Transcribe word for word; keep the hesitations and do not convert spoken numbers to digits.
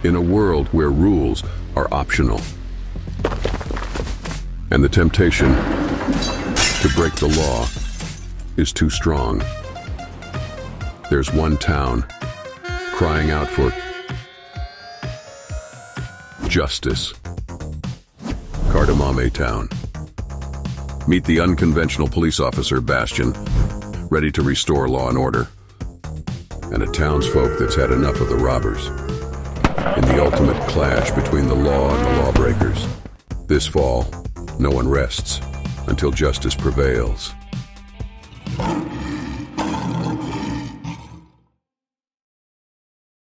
In a world where rules are optional, and the temptation to break the law is too strong, there's one town crying out for justice. Kardemomme Town. Meet the unconventional police officer, Bastian, ready to restore law and order, and a townsfolk that's had enough of the robbers. In the ultimate clash between the law and the lawbreakers, this fall, no one rests until justice prevails.